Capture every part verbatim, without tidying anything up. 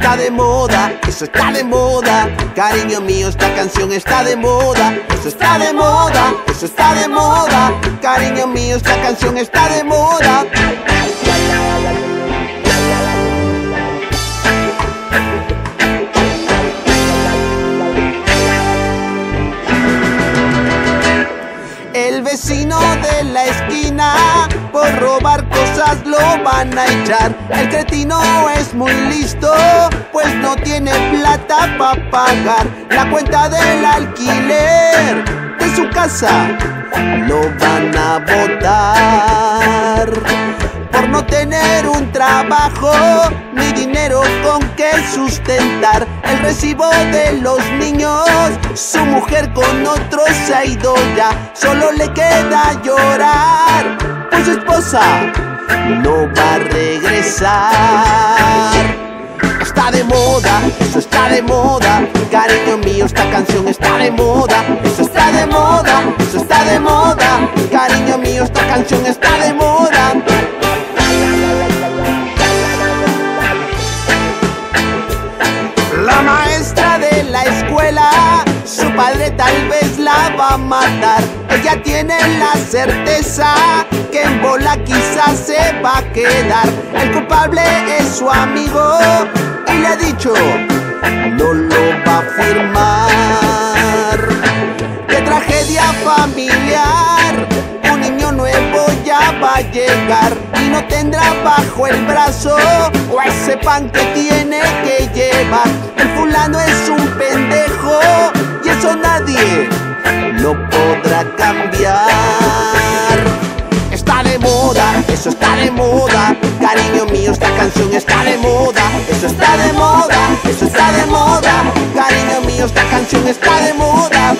está de moda, eso está de moda. Cariño mío, esta canción está de moda, eso está de moda, eso está de moda. Cariño mío, esta canción está de moda. El vecino de la esquina por robar cosas lo van a echar. El cretino es muy listo, pues no tiene plata para pagar la cuenta del alquiler de su casa. Lo van a botar por no tener un trabajo ni dinero con que sustentar el recibo de los niños. Su mujer con otro se ha ido ya, solo le queda llorar, pues su esposa no va a regresar. Está de moda, eso está de moda. Cariño mío, esta canción está de moda, eso está de moda, eso está de moda. Cariño mío, esta canción está de moda. La maestra de la escuela, su padre tal vez la va a matar. Ella tiene la certeza que en bola quizás se va a quedar. El culpable es su amigo y le ha dicho no lo va a firmar. ¡Qué tragedia familiar! Un niño nuevo ya va a llegar y no tendrá bajo el brazo o ese pan que tiene que llevar. El fulano es un pendejo y eso nadie lo podrá cambiar. Está de moda, eso está de moda. Cariño mío, esta canción está de moda, eso está de moda, eso está de moda. Cariño mío, esta canción está de moda.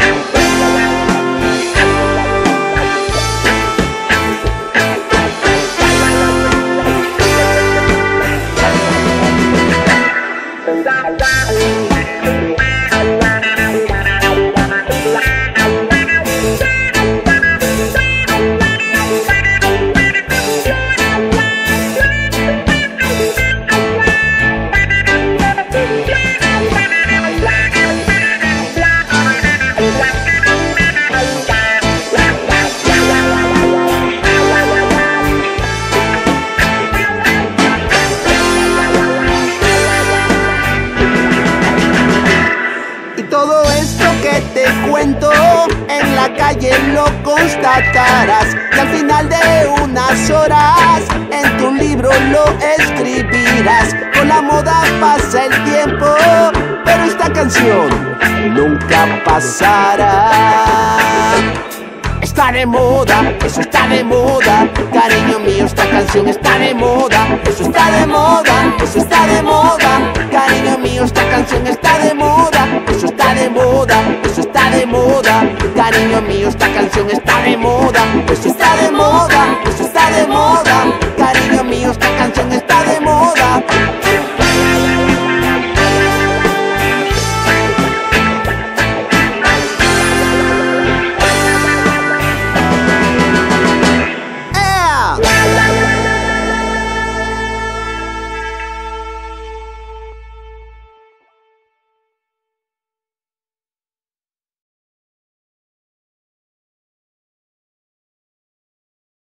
Todo esto que te cuento en la calle lo constatarás y al final de unas horas en tu libro lo escribirás. Con la moda pasa el tiempo, pero esta canción nunca pasará. Está de moda, eso está de moda. Cariño mío, esta canción está de moda, eso está de moda, eso está de moda. Cariño mío, esta canción está de moda, eso está de moda, eso está de moda. Cariño mío, esta canción está de moda, eso está de moda.